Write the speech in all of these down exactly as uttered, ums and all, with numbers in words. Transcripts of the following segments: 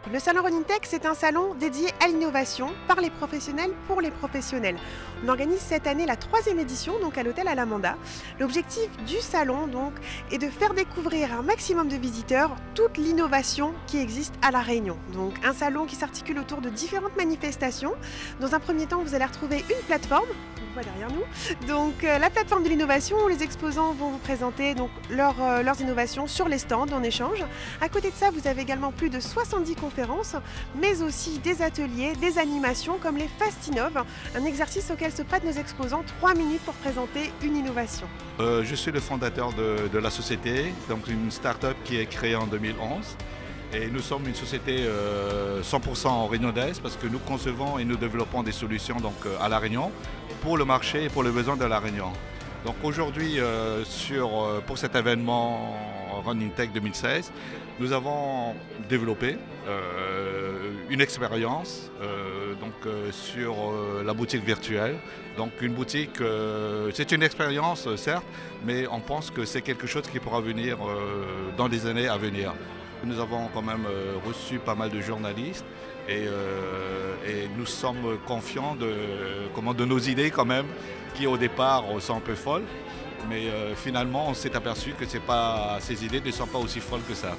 Le salon Running Tech, c'est un salon dédié à l'innovation par les professionnels pour les professionnels. On organise cette année la troisième édition, donc à l'hôtel Alamanda. L'objectif du salon donc, est de faire découvrir à un maximum de visiteurs toute l'innovation qui existe à La Réunion. Donc un salon qui s'articule autour de différentes manifestations. Dans un premier temps, vous allez retrouver une plateforme. On voit derrière nous. Donc euh, la plateforme de l'innovation où les exposants vont vous présenter donc, leur, euh, leurs innovations sur les stands en échange. À côté de ça, vous avez également plus de soixante-dix conférences, mais aussi des ateliers, des animations comme les Fastinov, un exercice auquel se prêtent nos exposants trois minutes pour présenter une innovation. Euh, je suis le fondateur de, de la société, donc une start-up qui est créée en deux mille onze. Et nous sommes une société euh, cent pour cent réunionnaise parce que nous concevons et nous développons des solutions donc, à La Réunion pour le marché et pour les besoins de La Réunion. Donc aujourd'hui, euh, sur, pour cet événement Running Tech deux mille seize, nous avons développé euh, une expérience euh, donc, euh, sur euh, la boutique virtuelle. Donc une boutique, euh, c'est une expérience certes, mais on pense que c'est quelque chose qui pourra venir euh, dans les années à venir. Nous avons quand même euh, reçu pas mal de journalistes et, euh, et nous sommes confiants de, comment, de nos idées quand même, qui au départ sont un peu folles, mais euh, finalement on s'est aperçu que c'est pas, ces idées ne sont pas aussi folles que ça.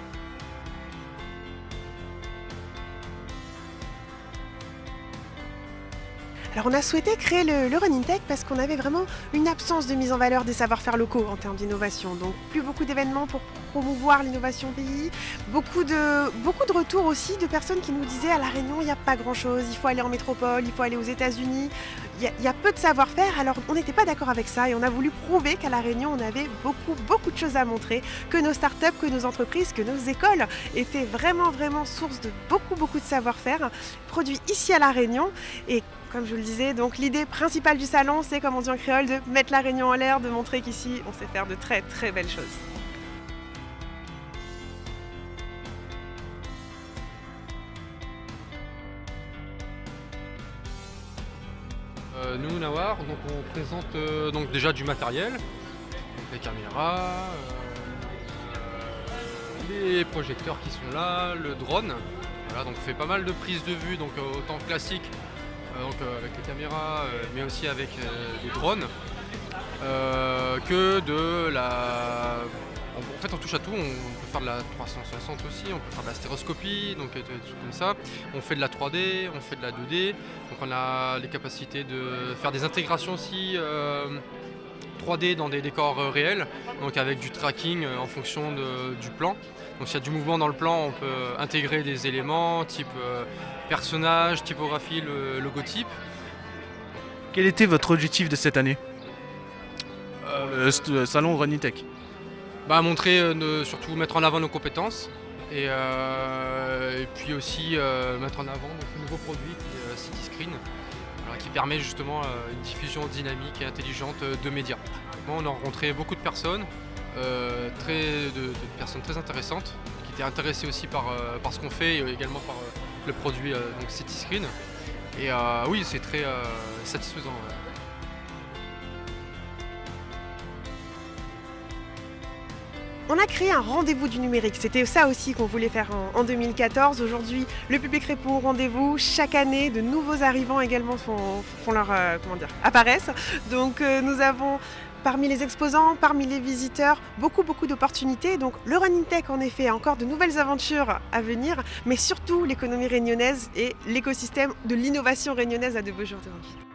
Alors on a souhaité créer le, le Running Tech parce qu'on avait vraiment une absence de mise en valeur des savoir-faire locaux en termes d'innovation. Donc plus beaucoup d'événements pour promouvoir l'innovation pays, beaucoup de, beaucoup de retours aussi de personnes qui nous disaient à La Réunion il n'y a pas grand-chose, il faut aller en métropole, il faut aller aux États-Unis, il, il y a peu de savoir-faire. Alors on n'était pas d'accord avec ça et on a voulu prouver qu'à La Réunion on avait beaucoup, beaucoup de choses à montrer, que nos startups, que nos entreprises, que nos écoles étaient vraiment, vraiment source de beaucoup, beaucoup de savoir-faire produits ici à La Réunion. Et comme je le disais, donc l'idée principale du salon, c'est, comme on dit en créole, de mettre La Réunion en l'air, de montrer qu'ici, on sait faire de très très belles choses. Euh, nous, Nawar, donc on présente euh, donc déjà du matériel, donc les caméras, euh, les projecteurs qui sont là, le drone. Voilà, donc on fait pas mal de prises de vue, donc euh, autant classique. Donc euh, avec les caméras, euh, mais aussi avec euh, des drones, euh, que de la... En, en fait on touche à tout, on peut faire de la trois cent soixante aussi, on peut faire de la stéroscopie, donc des trucs comme ça. On fait de la trois D, on fait de la deux D, donc on a les capacités de faire des intégrations aussi euh, trois D dans des décors euh, réels, donc avec du tracking euh, en fonction de, du plan. Donc s'il y a du mouvement dans le plan, on peut intégrer des éléments type euh, personnage, typographie, le logotype. Quel était votre objectif de cette année euh, Le euh, salon Running Tech? Bah, montrer, euh, surtout mettre en avant nos compétences et, euh, et puis aussi euh, mettre en avant notre nouveau produit qui est euh, Cityscreen, voilà, qui permet justement euh, une diffusion dynamique et intelligente de médias. Bon, on a rencontré beaucoup de personnes, euh, très, de, de personnes très intéressantes, qui étaient intéressées aussi par, euh, par ce qu'on fait et également par euh, le produit euh, donc Cityscreen. Et euh, oui, c'est très euh, satisfaisant. Ouais. On a créé un rendez-vous du numérique, c'était ça aussi qu'on voulait faire en, en deux mille quatorze. Aujourd'hui, le public répond au rendez-vous. Chaque année, de nouveaux arrivants également font, font leur, euh, comment dire, apparaissent. Donc euh, nous avons parmi les exposants, parmi les visiteurs, beaucoup beaucoup d'opportunités. Donc le Running Tech en effet a encore de nouvelles aventures à venir, mais surtout l'économie réunionnaise et l'écosystème de l'innovation réunionnaise à de beaux jours devant lui.